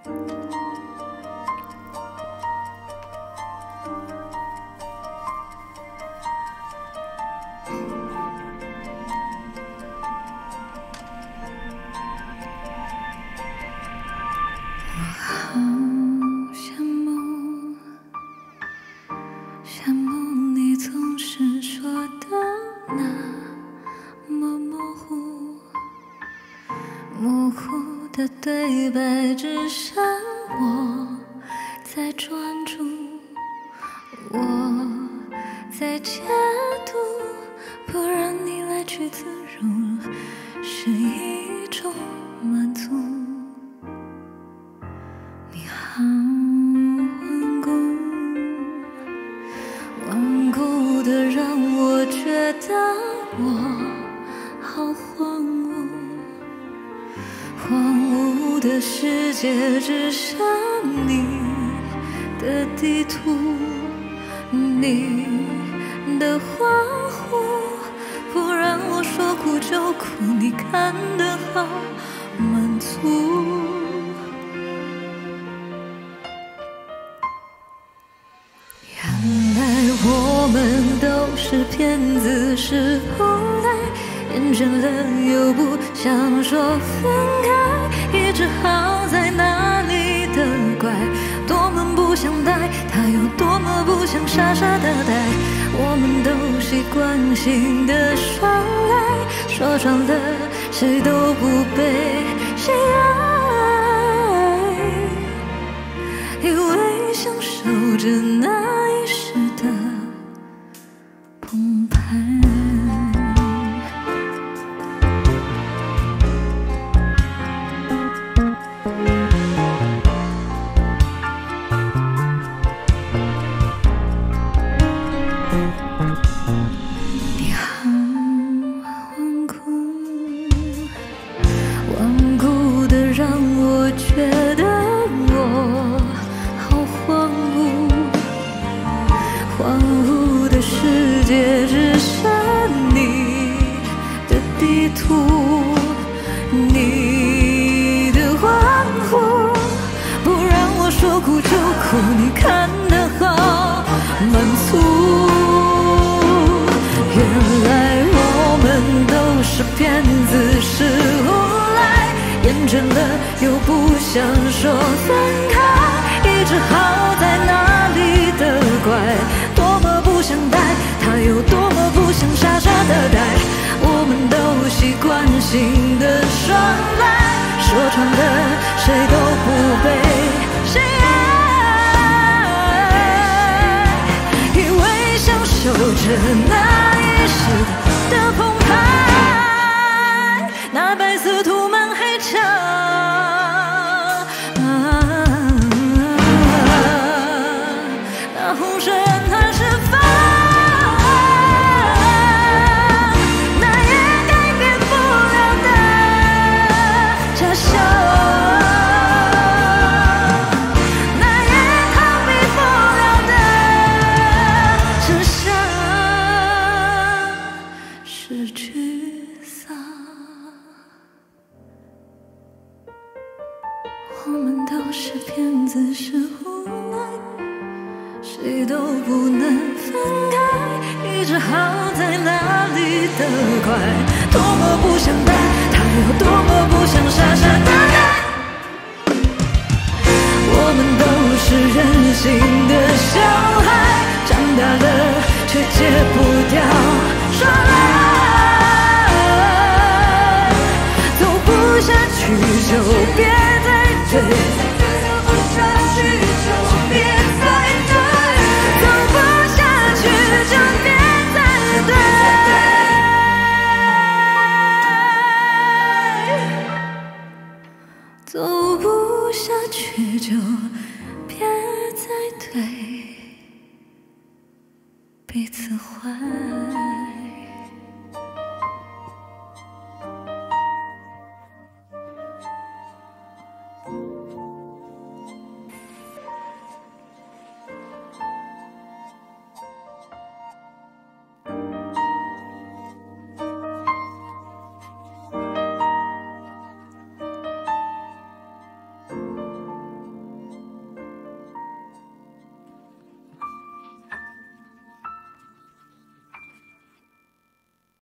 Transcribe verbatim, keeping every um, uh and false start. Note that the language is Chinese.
的对白只剩我在专注，我在解读，不让你来去自如是一种满足。你好顽固，顽固的让我觉得我好荒芜，荒芜的世界只剩你的地图，你的欢呼不让我说哭就哭，你看得好满足。原来我们都是骗子，是后来厌倦了又不想说分开，也只好在哪里的怪，多么不想待，他有多么不想傻傻的待，我们都习惯性的耍赖，说穿了谁都不被谁爱，以为享受着那一时的澎湃。你好顽固，顽固的让我觉得我好荒芜，荒芜的世界只剩你的地图，你的欢呼不让我说哭就哭，你看得好满足。原来我们都是骗子，是后来厌倦了又不想说分开，也只好在哪里的怪，多么不想待，他有多么不想傻傻的待，我们都习惯性的耍赖，说穿了谁都不被谁爱，以为享受着那一时的澎湃，那白色涂满黑墙，那洪水任它释放，那也改变不了的假象，那也逃避不了的真相，是沮丧。我们都是骗子，是无奈，谁都不能分开，也只好在哪里的怪，多么不想待，他有多么不想傻傻的待，我们都是任性的小孩，长大了却戒不掉耍赖，走不下去就别再追，走不下去就别再追，走不下去就别再对，走不下去就别再对彼此坏。